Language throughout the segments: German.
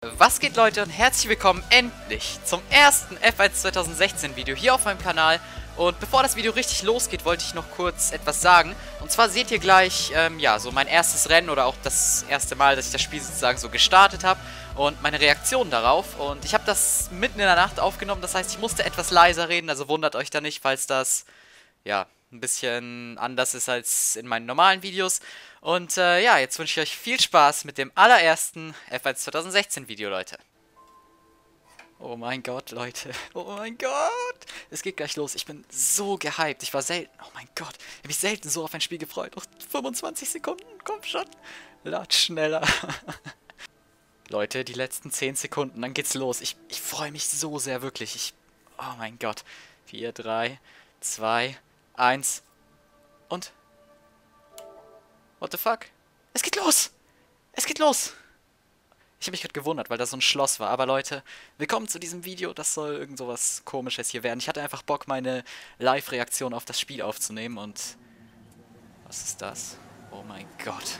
Was geht, Leute, und herzlich willkommen endlich zum ersten F1 2016 Video hier auf meinem Kanal. Und bevor das Video richtig losgeht, wollte ich noch kurz etwas sagen. Und zwar seht ihr gleich, ja, so mein erstes Rennen oder auch das erste Mal, dass ich das Spiel sozusagen so gestartet habe und meine Reaktion darauf. Und ich habe das mitten in der Nacht aufgenommen, das heißt, ich musste etwas leiser reden, also wundert euch da nicht, falls das, ja, ein bisschen anders ist als in meinen normalen Videos. Und ja, jetzt wünsche ich euch viel Spaß mit dem allerersten F1 2016 Video, Leute. Oh mein Gott, Leute. Oh mein Gott. Es geht gleich los. Ich bin so gehypt. Ich war selten... Oh mein Gott. Ich habe mich selten so auf ein Spiel gefreut. Noch 25 Sekunden. Komm schon. Lad schneller. Leute, die letzten 10 Sekunden. Dann geht's los. Ich freue mich so sehr, wirklich. Oh mein Gott. 4, 3, 2, 1. Und... What the fuck? Es geht los! Es geht los! Ich habe mich gerade gewundert, weil da so ein Schloss war. Aber Leute, willkommen zu diesem Video. Das soll irgend so was Komisches hier werden. Ich hatte einfach Bock, meine Live-Reaktion auf das Spiel aufzunehmen. Und... was ist das? Oh mein Gott.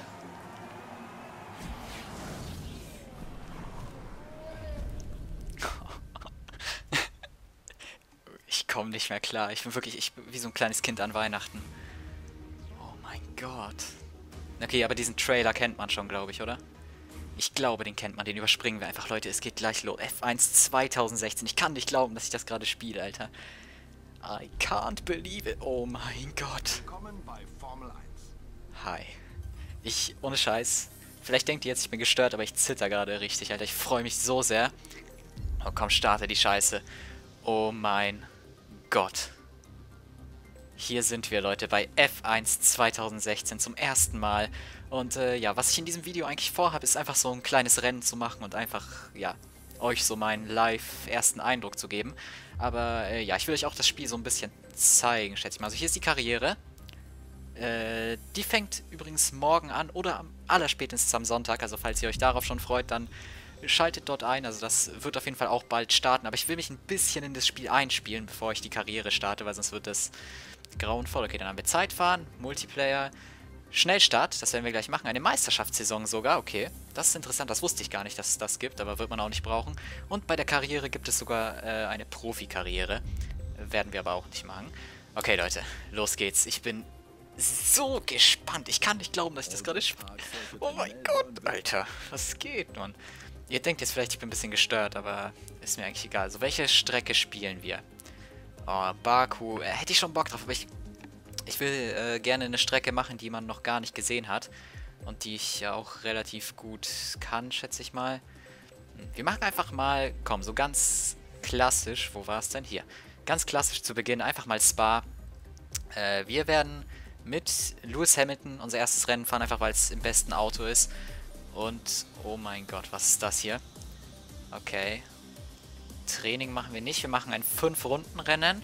Ich komme nicht mehr klar. Ich bin wirklich wie so ein kleines Kind an Weihnachten. Oh mein Gott. Okay, aber diesen Trailer kennt man schon, glaube ich, oder? Ich glaube, den kennt man, den überspringen wir einfach. Leute, es geht gleich los. F1 2016. Ich kann nicht glauben, dass ich das gerade spiele, Alter. I can't believe it. Oh mein Gott. Willkommen bei Formel 1. Hi. Ohne Scheiß. Vielleicht denkt ihr jetzt, ich bin gestört, aber ich zitter gerade richtig, Alter. Ich freue mich so sehr. Oh komm, starte die Scheiße. Oh mein Gott. Hier sind wir, Leute, bei F1 2016 zum ersten Mal. Und ja, was ich in diesem Video eigentlich vorhabe, ist einfach so ein kleines Rennen zu machen und einfach, ja, euch so meinen live ersten Eindruck zu geben. Aber ja, ich will euch auch das Spiel so ein bisschen zeigen, schätze ich mal. Also hier ist die Karriere. Die fängt übrigens morgen an oder am allerspätestens am Sonntag. Also falls ihr euch darauf schon freut, dann schaltet dort ein. Also das wird auf jeden Fall auch bald starten. Aber ich will mich ein bisschen in das Spiel einspielen, bevor ich die Karriere starte, weil sonst wird das grauenvoll. Okay, dann haben wir Zeitfahren, Multiplayer, Schnellstart, das werden wir gleich machen. Eine Meisterschaftssaison sogar, okay. Das ist interessant, das wusste ich gar nicht, dass es das gibt, aber wird man auch nicht brauchen. Und bei der Karriere gibt es sogar eine Profikarriere. Werden wir aber auch nicht machen. Okay, Leute, los geht's. Ich bin so gespannt. Ich kann nicht glauben, dass ich das gerade spiele. Oh mein Gott, Alter, was geht, Mann? Ihr denkt jetzt vielleicht, ich bin ein bisschen gestört, aber ist mir eigentlich egal. Also, welche Strecke spielen wir? Oh, Baku. Hätte ich schon Bock drauf, aber ich will gerne eine Strecke machen, die man noch gar nicht gesehen hat. Und die ich ja auch relativ gut kann, schätze ich mal. Wir machen einfach mal, komm, so ganz klassisch. Wo war es denn? Hier. Ganz klassisch zu Beginn, einfach mal Spa. Wir werden mit Lewis Hamilton unser erstes Rennen fahren, einfach weil es im besten Auto ist. Und, oh mein Gott, was ist das hier? Okay. Training machen wir nicht. Wir machen ein 5-Runden-Rennen.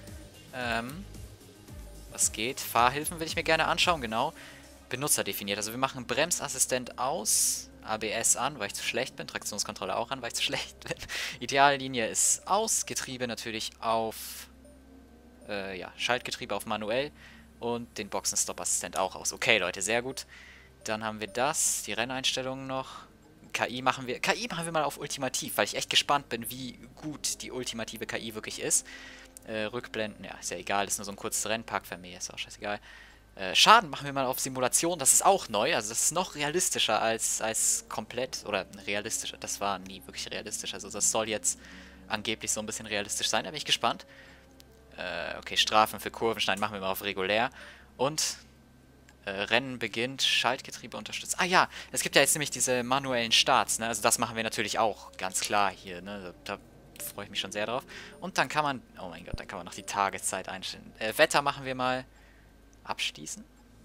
Was geht? Fahrhilfen will ich mir gerne anschauen, genau. Benutzer definiert. Also wir machen Bremsassistent aus, ABS an, weil ich zu schlecht bin. Traktionskontrolle auch an, weil ich zu schlecht bin. Ideallinie ist aus. Getriebe natürlich auf, ja, Schaltgetriebe auf manuell. Und den Boxenstopp-Assistent auch aus. Okay, Leute, sehr gut. Dann haben wir das, die Renneinstellungen noch. KI machen wir mal auf Ultimativ, weil ich echt gespannt bin, wie gut die ultimative KI wirklich ist. Rückblenden, ja, ist ja egal, ist nur so ein kurzes Rennpark für mich, ist auch scheißegal. Schaden machen wir mal auf Simulation, das ist auch neu, also das ist noch realistischer als komplett, oder realistischer, das war nie wirklich realistisch, also das soll jetzt angeblich so ein bisschen realistisch sein, da bin ich gespannt. Okay, Strafen für Kurvenschneiden machen wir mal auf regulär. Und Rennen beginnt, Schaltgetriebe unterstützt. Ah ja, es gibt ja jetzt nämlich diese manuellen Starts, ne? Also das machen wir natürlich auch, ganz klar hier, ne? Da freue ich mich schon sehr drauf. Und dann kann man, oh mein Gott, dann kann man noch die Tageszeit einstellen. Wetter machen wir mal abschließen.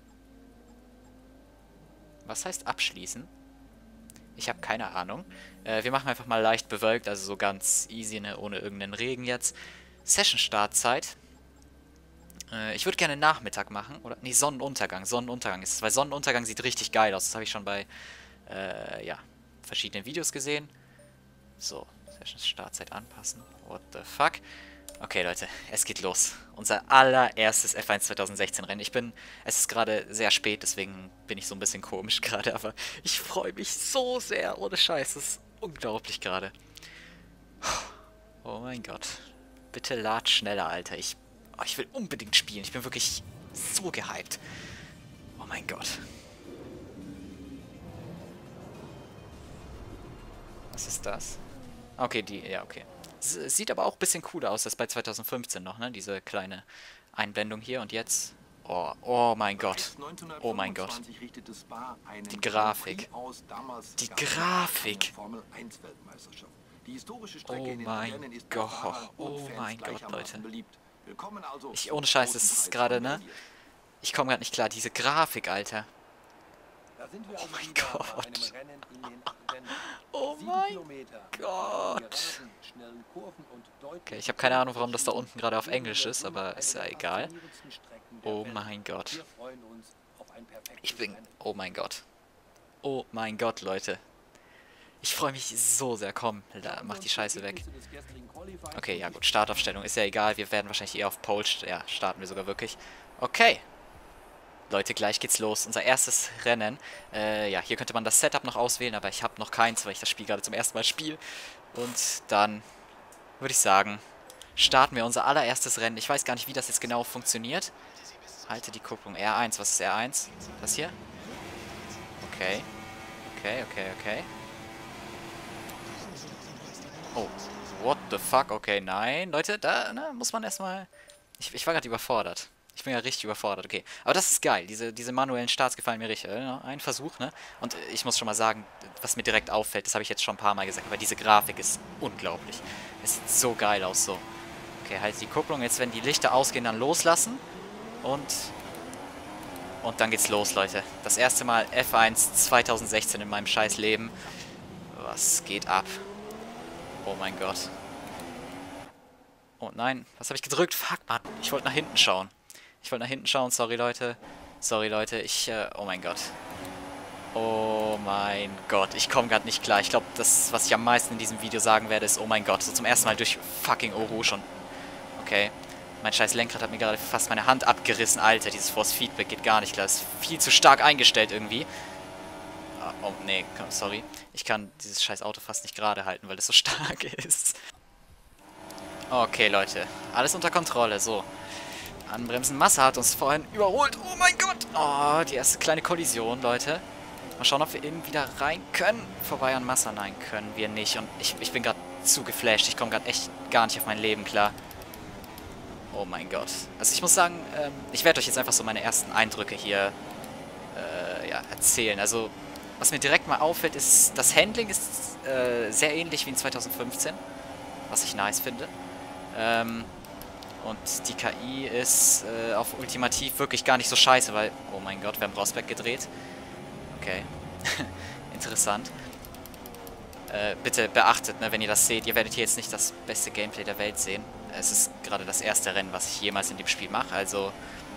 Was heißt abschließen? Ich habe keine Ahnung. Wir machen einfach mal leicht bewölkt, also so ganz easy, ne? Ohne irgendeinen Regen jetzt. Session-Startzeit. Ich würde gerne Nachmittag machen, oder? Nee, Sonnenuntergang. Sonnenuntergang ist es, weil Sonnenuntergang sieht richtig geil aus. Das habe ich schon bei, ja, verschiedenen Videos gesehen. So, Session-Startzeit anpassen. What the fuck? Okay, Leute, es geht los. Unser allererstes F1 2016 Rennen. Es ist gerade sehr spät, deswegen bin ich so ein bisschen komisch gerade, aber ich freue mich so sehr, ohne Scheiß. Das ist unglaublich gerade. Oh mein Gott. Bitte lad schneller, Alter. Ich will unbedingt spielen. Ich bin wirklich so gehypt. Oh mein Gott. Was ist das? Okay, ja, okay. Sieht aber auch ein bisschen cooler aus als bei 2015 noch, ne? Diese kleine Einblendung hier. Und jetzt... Oh mein Gott. Oh mein Gott. Die Grafik. Die Grafik. Oh mein Gott. Oh mein Gott, Leute. Ohne Scheiß, das ist gerade, ne? Ich komme gerade nicht klar. Diese Grafik, Alter. Oh mein Gott. Oh mein Gott. Okay, ich habe keine Ahnung, warum das da unten gerade auf Englisch ist, aber ist ja egal. Oh mein Gott. Oh mein Gott. Oh mein Gott, Leute. Ich freue mich so sehr. Komm, mach die Scheiße weg. Okay, ja gut. Startaufstellung ist ja egal. Wir werden wahrscheinlich eher auf Pole... Ja, starten wir sogar wirklich. Okay. Leute, gleich geht's los. Unser erstes Rennen. Ja, hier könnte man das Setup noch auswählen, aber ich habe noch keins, weil ich das Spiel gerade zum ersten Mal spiele. Und dann würde ich sagen, starten wir unser allererstes Rennen. Ich weiß gar nicht, wie das jetzt genau funktioniert. Halte die Kupplung. R1, was ist R1? Das hier? Okay. Okay. Oh, what the fuck? Okay, nein. Leute, da muss man erstmal... Ich war gerade überfordert. Ich bin ja richtig überfordert, okay. Aber das ist geil. Diese manuellen Starts gefallen mir richtig. Ein Versuch, ne? Und ich muss schon mal sagen, was mir direkt auffällt, das habe ich jetzt schon ein paar Mal gesagt, aber diese Grafik ist unglaublich. Es sieht so geil aus, so. Okay, halt die Kupplung. Jetzt, wenn die Lichter ausgehen, dann loslassen. Und dann geht's los, Leute. Das erste Mal F1 2016 in meinem scheiß Leben. Was geht ab? Oh mein Gott. Oh nein, was habe ich gedrückt? Fuck, Mann. Ich wollte nach hinten schauen. Sorry, Leute. Oh mein Gott. Oh mein Gott, ich komme gerade nicht klar. Ich glaube, das, was ich am meisten in diesem Video sagen werde, ist, oh mein Gott, so zum ersten Mal durch fucking Eau Rouge und... Okay. Mein scheiß Lenkrad hat mir gerade fast meine Hand abgerissen. Alter, dieses Force Feedback geht gar nicht klar. Ist viel zu stark eingestellt irgendwie. Oh, nee, sorry. Ich kann dieses scheiß Auto fast nicht gerade halten, weil es so stark ist. Okay, Leute. Alles unter Kontrolle, so. Anbremsen. Massa hat uns vorhin überholt. Oh mein Gott. Oh, die erste kleine Kollision, Leute. Mal schauen, ob wir irgendwie da rein können. Vorbei an Massa. Nein, können wir nicht. Und ich bin gerade zu geflasht. Ich komme gerade echt gar nicht auf mein Leben klar. Oh mein Gott. Also ich muss sagen, ich werde euch jetzt einfach so meine ersten Eindrücke hier ja, erzählen. Also, was mir direkt mal auffällt, ist, das Handling ist sehr ähnlich wie in 2015. Was ich nice finde. Und die KI ist auf Ultimativ wirklich gar nicht so scheiße, weil... Oh mein Gott, wir haben Rosberg gedreht. Okay. Interessant. Bitte beachtet, ne, wenn ihr das seht, ihr werdet hier jetzt nicht das beste Gameplay der Welt sehen. Es ist gerade das erste Rennen, was ich jemals in dem Spiel mache, also...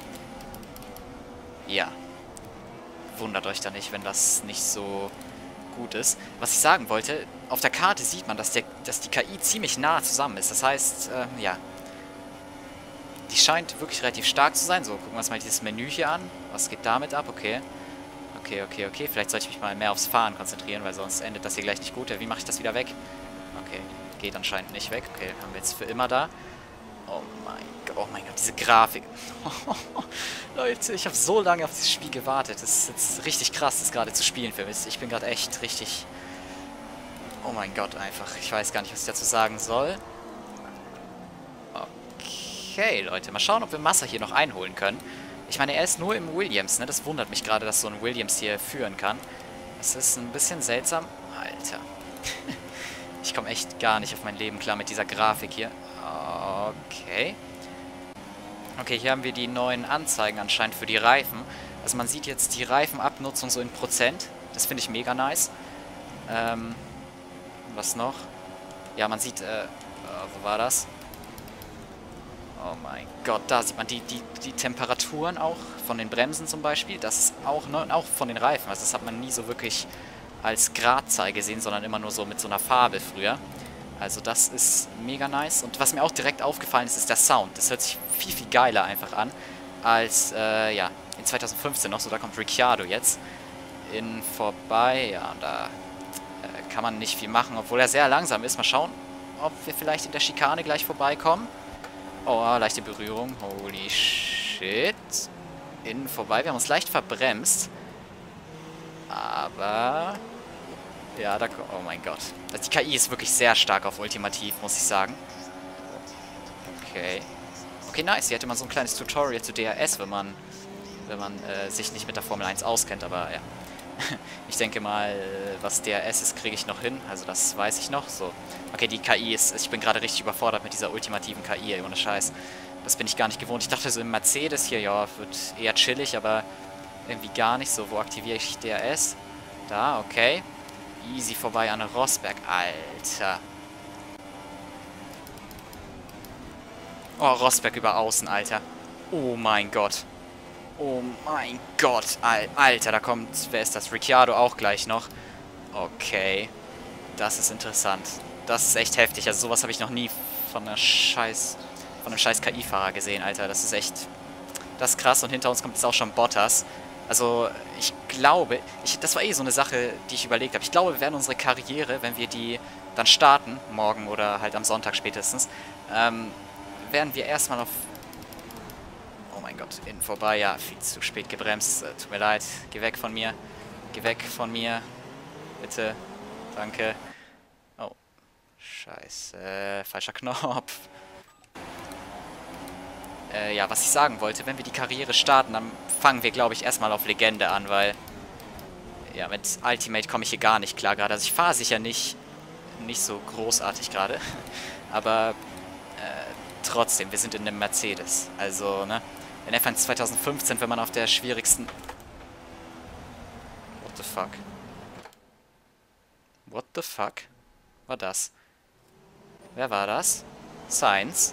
Ja. Wundert euch da nicht, wenn das nicht so gut ist. Was ich sagen wollte, auf der Karte sieht man, dass die KI ziemlich nah zusammen ist. Das heißt, ja... Die scheint wirklich relativ stark zu sein. So, gucken wir uns mal dieses Menü hier an. Was geht damit ab? Okay. Okay. Vielleicht sollte ich mich mal mehr aufs Fahren konzentrieren, weil sonst endet das hier gleich nicht gut. Wie mache ich das wieder weg? Okay. Geht anscheinend nicht weg. Okay, haben wir jetzt für immer da. Oh mein Gott, diese Grafik. Leute, ich habe so lange auf dieses Spiel gewartet. Das ist jetzt richtig krass, das gerade zu spielen für mich. Ich bin gerade echt richtig... Oh mein Gott, einfach. Ich weiß gar nicht, was ich dazu sagen soll. Okay, Leute, mal schauen, ob wir Massa hier noch einholen können. Ich meine, er ist nur im Williams, ne? Das wundert mich gerade, dass so ein Williams hier führen kann. Das ist ein bisschen seltsam. Alter. Ich komme echt gar nicht auf mein Leben klar mit dieser Grafik hier. Okay. Okay, hier haben wir die neuen Anzeigen anscheinend für die Reifen. Also man sieht jetzt die Reifenabnutzung so in Prozent. Das finde ich mega nice. Was noch? Ja, man sieht, wo war das? Oh mein Gott, da sieht man die Temperaturen auch von den Bremsen zum Beispiel. Das ist auch von den Reifen. Also das hat man nie so wirklich als Gradzahl gesehen, sondern immer nur so mit so einer Farbe früher. Also das ist mega nice. Und was mir auch direkt aufgefallen ist, ist der Sound. Das hört sich viel, viel geiler einfach an als, ja, in 2015 noch. So, da kommt Ricciardo jetzt vorbei. Ja, und da kann man nicht viel machen, obwohl er sehr langsam ist. Mal schauen, ob wir vielleicht in der Schikane gleich vorbeikommen. Oh, leichte Berührung. Holy shit. Innen vorbei. Wir haben uns leicht verbremst. Aber... Ja, da... Oh mein Gott. Also die KI ist wirklich sehr stark auf Ultimativ, muss ich sagen. Okay. Okay, nice. Hier hätte man so ein kleines Tutorial zu DRS, wenn man sich nicht mit der Formel 1 auskennt. Aber ja. Ich denke mal, was DRS ist, kriege ich noch hin. Also das weiß ich noch. So. Okay, die KI ist... Ich bin gerade richtig überfordert mit dieser ultimativen KI, ey, ohne Scheiß. Das bin ich gar nicht gewohnt. Ich dachte so im Mercedes hier, ja, wird eher chillig, aber irgendwie gar nicht. So, wo aktiviere ich DRS? Da, okay. Easy vorbei an Rosberg. Alter. Oh, Rosberg über außen, Alter. Oh mein Gott. Oh mein Gott. Alter, da kommt... Wer ist das? Ricciardo auch gleich noch. Okay. Das ist interessant. Das ist echt heftig. Also sowas habe ich noch nie von einem scheiß KI-Fahrer gesehen, Alter. Das ist echt... Das ist krass. Und hinter uns kommt jetzt auch schon Bottas. Also, ich glaube... Das war eh so eine Sache, die ich überlegt habe. Ich glaube, wir werden unsere Karriere, wenn wir die dann starten, morgen oder halt am Sonntag spätestens, werden wir erstmal auf... Oh mein Gott, innen vorbei. Ja, viel zu spät gebremst. Tut mir leid. Geh weg von mir. Geh weg von mir. Bitte. Danke. Oh. Scheiße. Falscher Knopf. Ja, was ich sagen wollte, wenn wir die Karriere starten, dann fangen wir, glaube ich, erstmal auf Legende an, weil... Ja, mit Ultimate komme ich hier gar nicht klar gerade. Also ich fahre sicher nicht so großartig gerade. Aber trotzdem, wir sind in einem Mercedes. Also, ne? In F1 2015, wenn man auf der schwierigsten... What the fuck? What the fuck? War das? Wer war das? Sainz?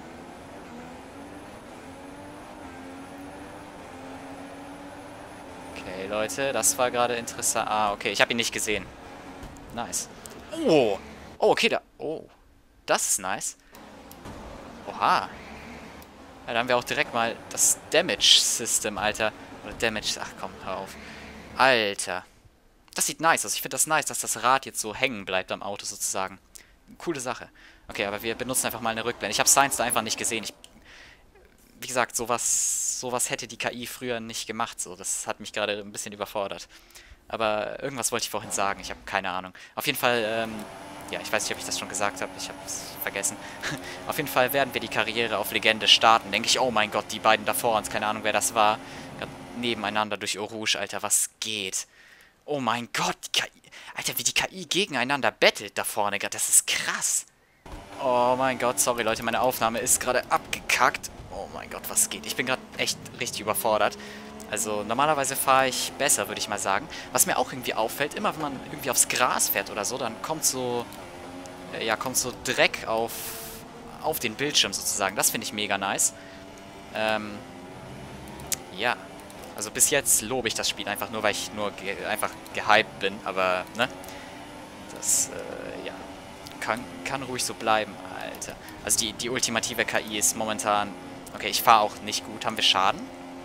Okay, Leute, das war gerade interessant. Ah, okay, ich habe ihn nicht gesehen. Nice. Oh! Oh, okay, da... Oh. Das ist nice. Oha. Ja, da haben wir auch direkt mal das Damage-System, Alter. Oder Damage... Ach komm, hör auf. Alter. Das sieht nice aus. Ich finde das nice, dass das Rad jetzt so hängen bleibt am Auto sozusagen. Coole Sache. Okay, aber wir benutzen einfach mal eine Rückblende. Ich habe Sainz da einfach nicht gesehen. Wie gesagt, sowas hätte die KI früher nicht gemacht. So, das hat mich gerade ein bisschen überfordert. Aber irgendwas wollte ich vorhin sagen. Ich habe keine Ahnung. Auf jeden Fall, ja, ich weiß nicht, ob ich das schon gesagt habe. Ich habe es vergessen. Auf jeden Fall werden wir die Karriere auf Legende starten. Denke ich, oh mein Gott, die beiden da vor uns. Keine Ahnung, wer das war. Gerade nebeneinander durch Eau Rouge, Alter, was geht? Oh mein Gott, die KI. Alter, wie die KI gegeneinander battelt da vorne. Das ist krass. Oh mein Gott, sorry Leute, meine Aufnahme ist gerade abgekackt. Oh mein Gott, was geht? Ich bin gerade echt richtig überfordert. Also normalerweise fahre ich besser, würde ich mal sagen. Was mir auch irgendwie auffällt, immer wenn man irgendwie aufs Gras fährt oder so, dann kommt so, ja, kommt so Dreck auf den Bildschirm sozusagen. Das finde ich mega nice. Ja. Also bis jetzt lobe ich das Spiel einfach nur, weil ich einfach gehypt bin. Aber, ne? Das, ja. Kann ruhig so bleiben, Alter. Also die ultimative KI ist momentan... Okay, ich fahre auch nicht gut. Haben wir Schaden?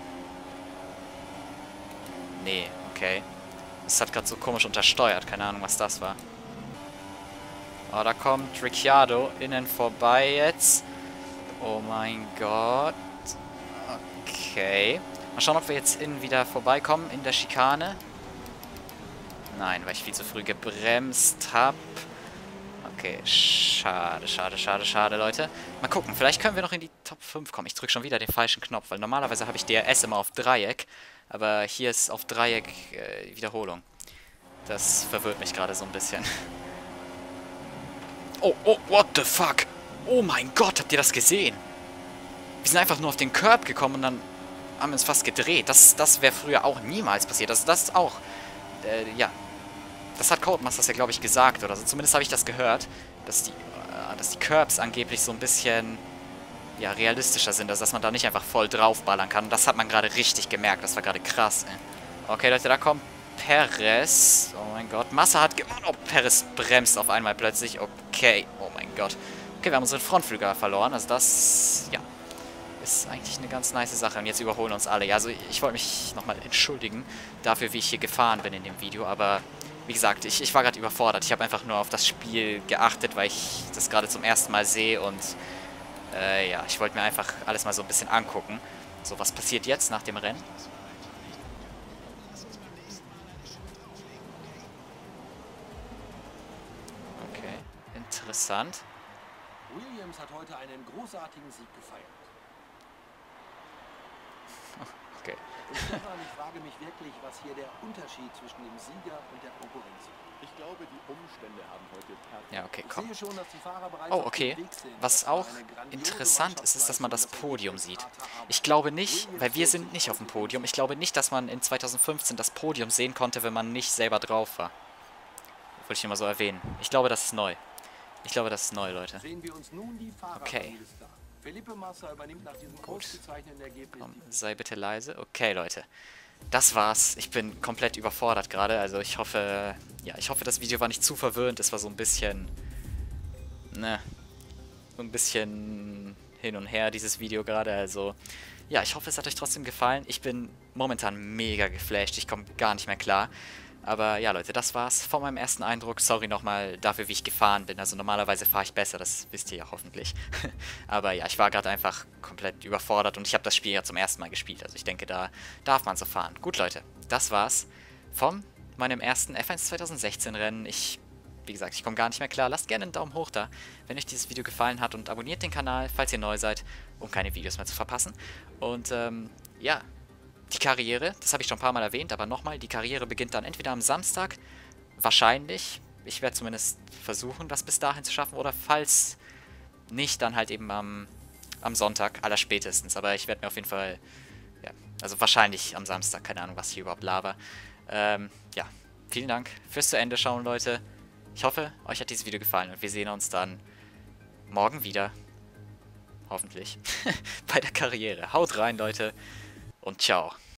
Nee, okay. Das hat gerade so komisch untersteuert. Keine Ahnung, was das war. Oh, da kommt Ricciardo innen vorbei jetzt. Oh mein Gott. Okay. Mal schauen, ob wir jetzt innen wieder vorbeikommen in der Schikane. Nein, weil ich viel zu früh gebremst habe. Okay, schade, Leute. Mal gucken, vielleicht können wir noch in die Top 5 kommen. Ich drücke schon wieder den falschen Knopf, weil normalerweise habe ich DRS immer auf Dreieck. Aber hier ist auf Dreieck Wiederholung. Das verwirrt mich gerade so ein bisschen. Oh, what the fuck? Oh mein Gott, habt ihr das gesehen? Wir sind einfach nur auf den Curb gekommen und dann haben wir uns fast gedreht. Das wäre früher auch niemals passiert. Das ist auch, ja... Das hat Codemasters ja, glaube ich, gesagt oder so. Zumindest habe ich das gehört, dass die Curbs angeblich so ein bisschen, ja, realistischer sind. Also, dass man da nicht einfach voll draufballern kann. Und das hat man gerade richtig gemerkt. Das war gerade krass, ey. Okay, Leute, da kommt Perez. Oh mein Gott. Massa hat gewonnen. Oh, Perez bremst auf einmal plötzlich. Okay. Oh mein Gott. Okay, wir haben unseren Frontflügel verloren. Also das, ja, ist eigentlich eine ganz nice Sache. Und jetzt überholen uns alle. Ja, also ich wollte mich nochmal entschuldigen dafür, wie ich hier gefahren bin in dem Video. Aber... wie gesagt, ich war gerade überfordert. Ich habe einfach nur auf das Spiel geachtet, weil ich das gerade zum ersten Mal sehe und ja, ich wollte mir einfach alles mal so ein bisschen angucken. So, was passiert jetzt nach dem Rennen? Okay, interessant. Williams hat heute einen großartigen Sieg gefeiert. Okay. Und Stefan, ich frage mich wirklich, was hier der Unterschied zwischen dem Sieger und der Konkurrenz ist. Ich glaube, die Umstände haben heute perfekt. Ja, okay, Ich komm. sehe schon, dass die Fahrer bereits Oh, auf okay. dem Weg sind. Was Das war auch eine grandiose interessant ist, ist, dass man das Mannschaftsleistung, Podium das sieht. harte Arbeit. Ich glaube nicht, Williams weil wir holt sind sich nicht auf dem heute Podium. den Ich glaube nicht, dass man in 2015 das Podium sehen konnte, wenn man nicht selber drauf war. Wollte ich immer so erwähnen. Ich glaube, das ist neu. Ich glaube, das ist neu, Leute. Sehen wir uns nun die Fahrerrangliste an. Felipe Massa übernimmt nach diesem ausgezeichneten Ergebnis Komm, sei bitte leise. Okay, Leute. Das war's. Ich bin komplett überfordert gerade. Also ich hoffe, ja, ich hoffe, das Video war nicht zu verwirrend. Es war so ein bisschen, ne, so ein bisschen hin und her, dieses Video gerade. Also, ja, ich hoffe, es hat euch trotzdem gefallen. Ich bin momentan mega geflasht. Ich komme gar nicht mehr klar. Aber ja, Leute, das war's von meinem ersten Eindruck. Sorry nochmal dafür, wie ich gefahren bin. Also normalerweise fahre ich besser, das wisst ihr ja hoffentlich. Aber ja, ich war gerade einfach komplett überfordert und ich habe das Spiel ja zum ersten Mal gespielt. Also ich denke, da darf man so fahren. Gut, Leute, das war's von meinem ersten F1 2016 Rennen. Wie gesagt, ich komme gar nicht mehr klar. Lasst gerne einen Daumen hoch da, wenn euch dieses Video gefallen hat und abonniert den Kanal, falls ihr neu seid, um keine Videos mehr zu verpassen. Und ja, die Karriere, das habe ich schon ein paar Mal erwähnt, aber nochmal, die Karriere beginnt dann entweder am Samstag, wahrscheinlich, ich werde zumindest versuchen, das bis dahin zu schaffen, oder falls nicht, dann halt eben am Sonntag, allerspätestens, aber ich werde mir auf jeden Fall, ja, also wahrscheinlich am Samstag, keine Ahnung, was ich hier überhaupt laber. Ja, vielen Dank fürs zu Ende schauen, Leute. Ich hoffe, euch hat dieses Video gefallen und wir sehen uns dann morgen wieder, hoffentlich, bei der Karriere. Haut rein, Leute. Und ciao.